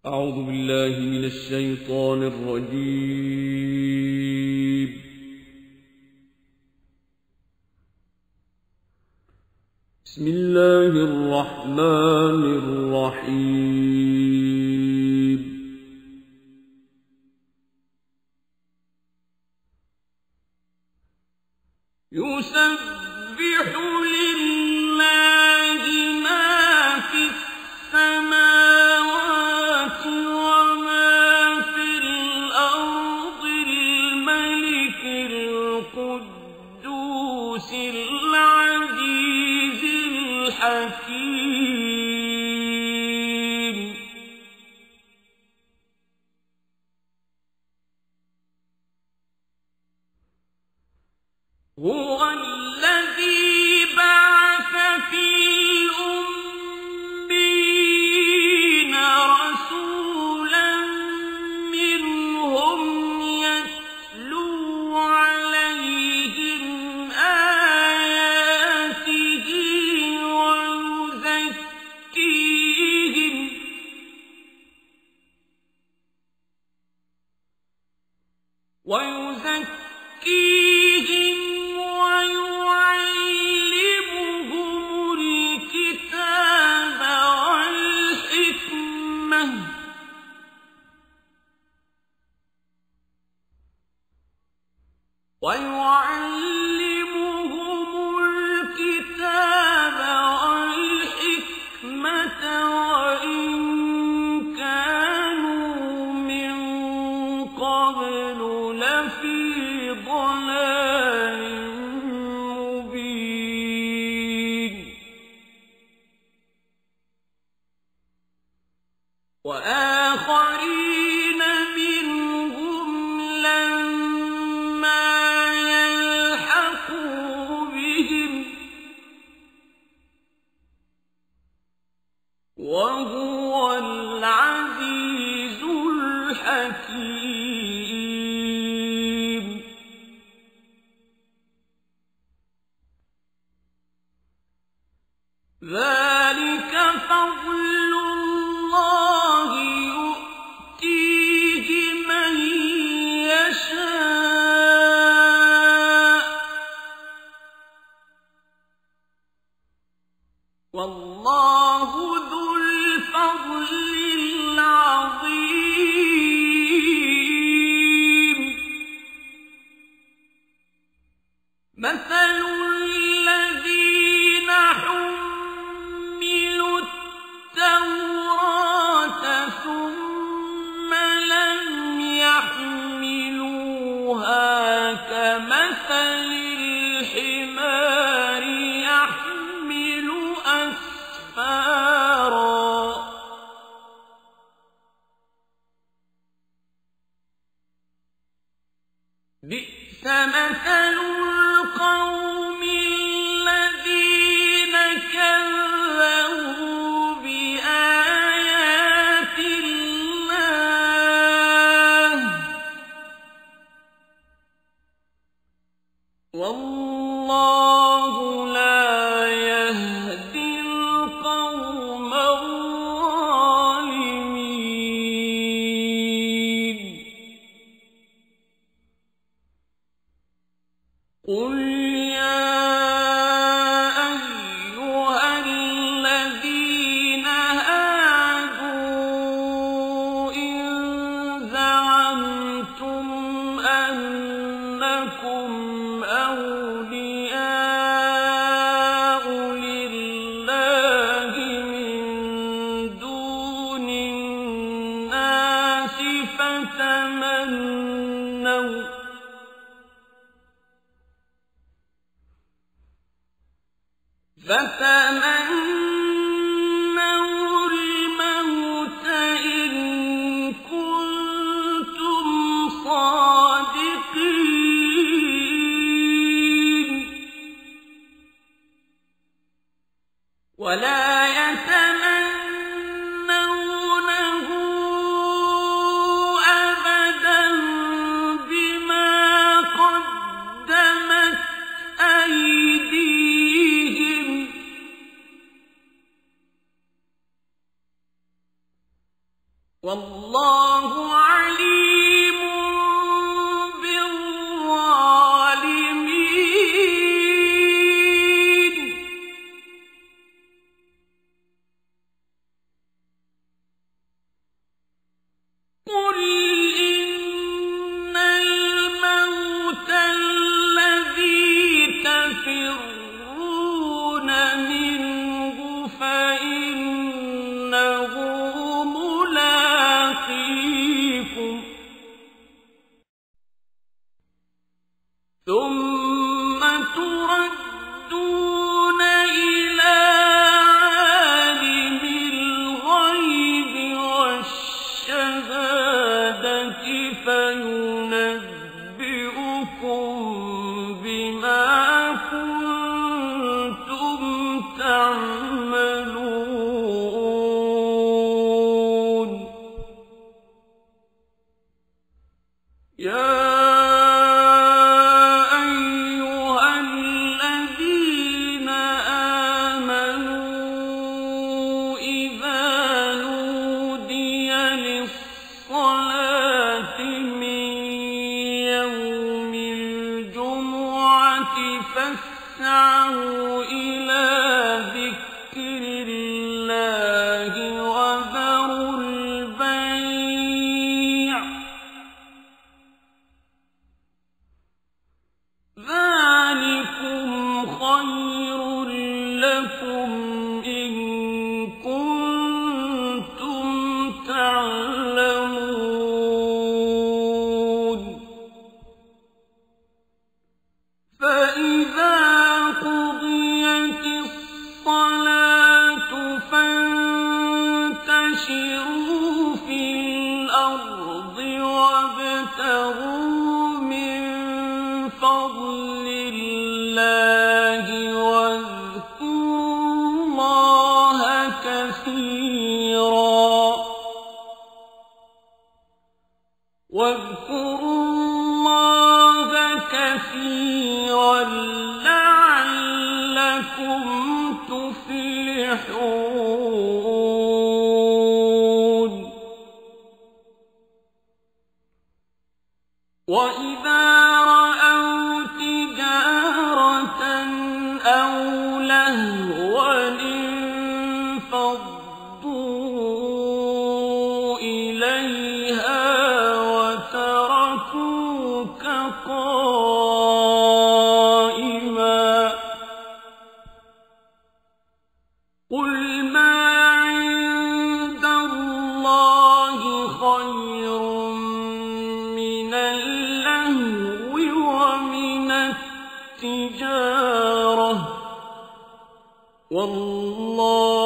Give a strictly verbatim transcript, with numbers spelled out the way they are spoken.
أعوذ بالله من الشيطان الرجيم. بسم الله الرحمن الرحيم. يسبح لله ما في السماوات وما في الأرض الملك القدوس العزيز الحكيم. هو الذي بعث في الأميين رسولا منهم يتلو عليهم آياته ويزكيهم ويزكيهم ويعلمهم الكتاب والحكمة ويعلمهم الكتاب والحكمة وإن كانوا من قبل لفي ضلال مبين. وآخرين منهم لما يلحقوا بهم وهو العزيز الحكيم. ذلك فضل الله يؤتيه من يشاء والله ذو الفضل العظيم. مثل الذين حملوا التوراة والله عليم بالظالمين قل إن الموت الذي تفرون منه فإنه ملاقيكم ثم تردون إلى عالم الغيب والشهادة فينبئكم بما كنتم تعملون يا فاسعوا إلى ذكر الله وذروا البيع ذلكم خير لكم إن كنتم تعلمون فإذا فانتشروا في الأرض وابتغوا من فضل الله واذكروا الله كثيرا واذكروا الله كثيرا لعلكم تفلحون وإذا رأوا تجارة أو لهوا انفضوا إليها وتركوك قائما قل ما عند الله خير من اللهو ومن التجارة والله